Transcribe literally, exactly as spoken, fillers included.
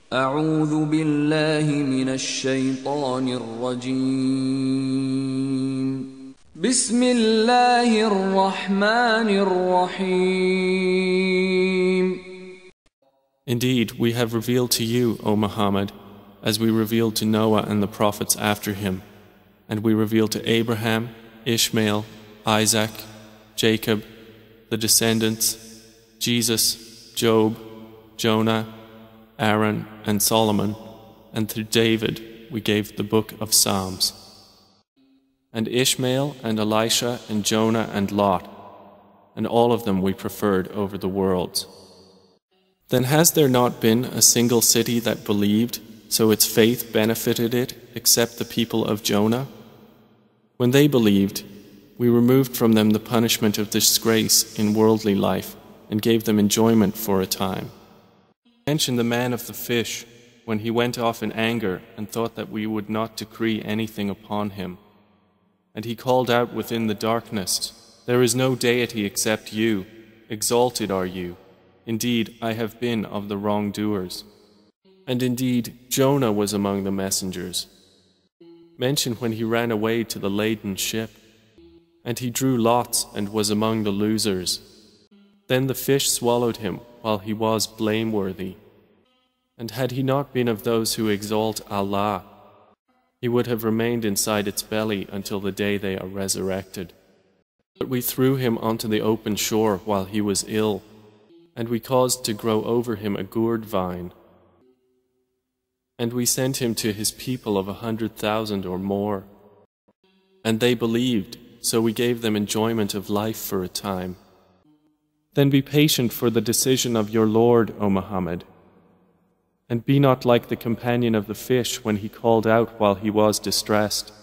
أعوذ بالله من الشيطان الرجيم. بسم الله الرحمن الرحيم. Indeed, we have revealed to you, O Muhammad, as we revealed to Noah and the prophets after him, and we revealed to Abraham, Ishmael, Isaac, Jacob, the descendants, Jesus, Job, Jonah, Aaron, and Solomon, and to David we gave the book of Psalms. And Ishmael and Elisha and Jonah and Lot, and all of them we preferred over the worlds. Then has there not been a single city that believed, so its faith benefited it, except the people of Jonah? When they believed, we removed from them the punishment of disgrace in worldly life and gave them enjoyment for a time. Mention the man of the fish, when he went off in anger and thought that we would not decree anything upon him. And he called out within the darkness, "There is no deity except you, exalted are you. Indeed, I have been of the wrongdoers." And indeed, Jonah was among the messengers. Mention when he ran away to the laden ship, and he drew lots and was among the losers. Then the fish swallowed him while he was blameworthy. And had he not been of those who exalt Allah, he would have remained inside its belly until the day they are resurrected. But we threw him onto the open shore while he was ill, and we caused to grow over him a gourd vine. And we sent him to his people of a hundred thousand or more. And they believed, so we gave them enjoyment of life for a time. Then be patient for the decision of your Lord, O Muhammad. And be not like the companion of the fish when he called out while he was distressed.